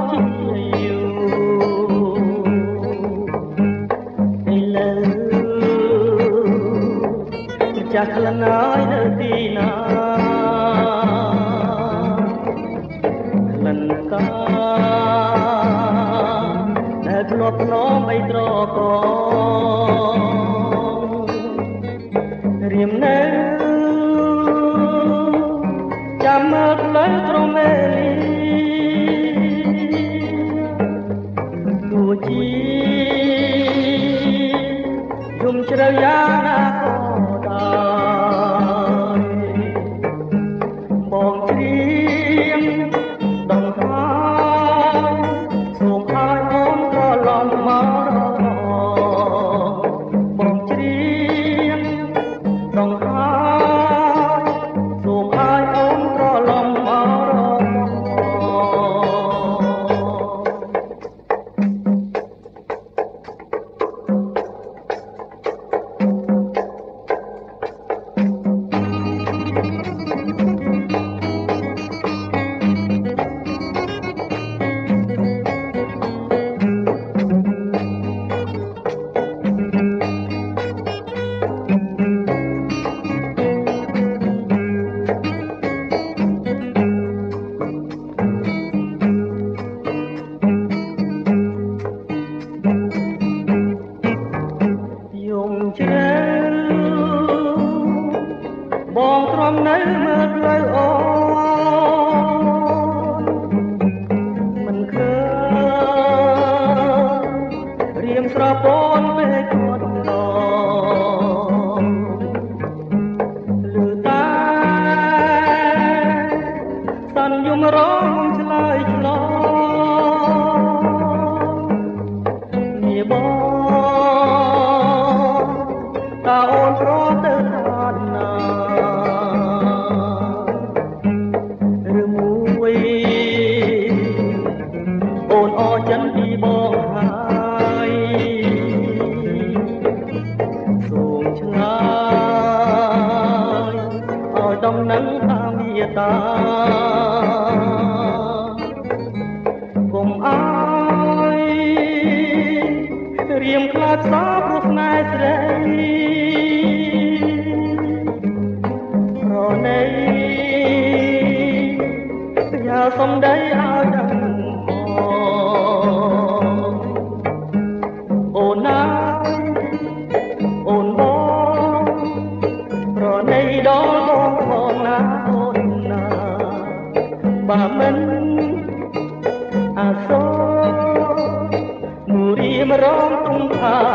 ជាយូរឥឡូវចាស់ក្លិនហើយនៅទីណាក្លិនកាដែលធ្លាប់ភ្នំអីត្រករៀមនៅចាំមើលផ្លូវត្រមេលីទោះជាយំជ្រៅយ៉ាងណាក៏ដោយបងជ្រាមដងហើយសូមឲ្យអូនត្រឡប់មករបងជ្រាមដងហើយសូមឲ្យអូនត្រឡប់មករបងទ្រាំនៅមើលផ្លូវអូនមិនឃើញរៀមស្រពន់ពេកគាត់ឡលឺតែសន្យំរងឆ្លើយឆ្លងងាបងតើអូនប្រទៅខាងណាអូនអរចិនពីបងហើយសូមឆ្ងាយឲ្យដំណឹងតាមវាតាកុំអើយរៀមខ្លាចសោកព្រោះស្នេហ៍ស្រីប្រណីយ៉ាសំដីឲ្យដឹងអូនណាអូនបងប្រណីដល់បងផងណាអូនណាបើមិនអាសូរនូរីមរងទុំថា